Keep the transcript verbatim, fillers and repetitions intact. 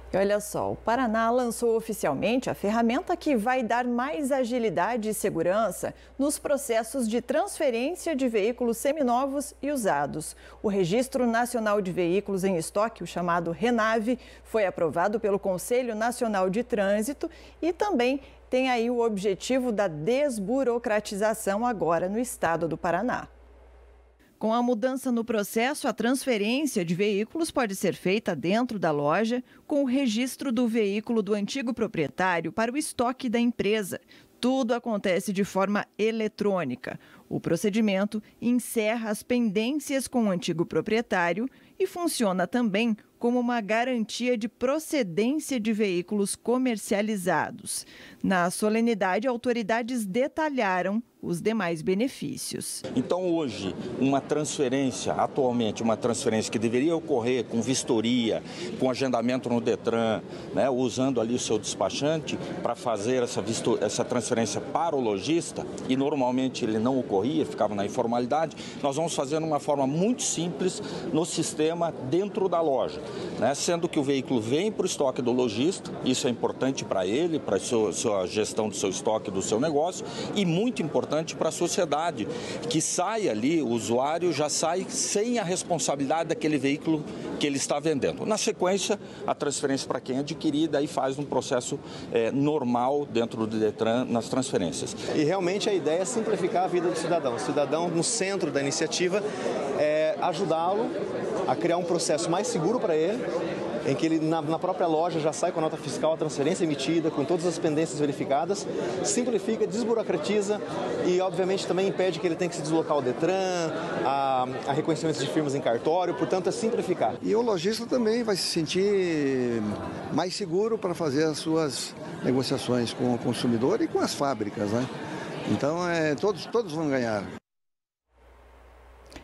E olha só, o Paraná lançou oficialmente a ferramenta que vai dar mais agilidade e segurança nos processos de transferência de veículos seminovos e usados. O Registro Nacional de Veículos em Estoque, o chamado RENAVE, foi aprovado pelo Conselho Nacional de Trânsito e também tem aí o objetivo da desburocratização agora no estado do Paraná. Com a mudança no processo, a transferência de veículos pode ser feita dentro da loja com o registro do veículo do antigo proprietário para o estoque da empresa. Tudo acontece de forma eletrônica. O procedimento encerra as pendências com o antigo proprietário e funciona também como uma garantia de procedência de veículos comercializados. Na solenidade, autoridades detalharam os demais benefícios. Então hoje, uma transferência, atualmente uma transferência que deveria ocorrer com vistoria, com agendamento no Detran, né, usando ali o seu despachante para fazer essa, essa transferência para o lojista, e normalmente ele não ocorria, ficava na informalidade, nós vamos fazer de uma forma muito simples no sistema dentro da loja, né, sendo que o veículo vem para o estoque do lojista, isso é importante para ele, para a sua, sua gestão do seu estoque, do seu negócio, e muito importante para a sociedade, que sai ali, o usuário já sai sem a responsabilidade daquele veículo que ele está vendendo. Na sequência, a transferência para quem adquirir, daí faz um processo é, normal dentro do Detran nas transferências. E realmente a ideia é simplificar a vida do cidadão. O cidadão no centro da iniciativa é ajudá-lo a criar um processo mais seguro para ele, em que ele na, na própria loja já sai com a nota fiscal, a transferência emitida, com todas as pendências verificadas, simplifica, desburocratiza e obviamente também impede que ele tenha que se deslocar ao Detran, a, a reconhecimento de firmas em cartório, portanto é simplificar. E o lojista também vai se sentir mais seguro para fazer as suas negociações com o consumidor e com as fábricas, né? Então é, todos, todos vão ganhar.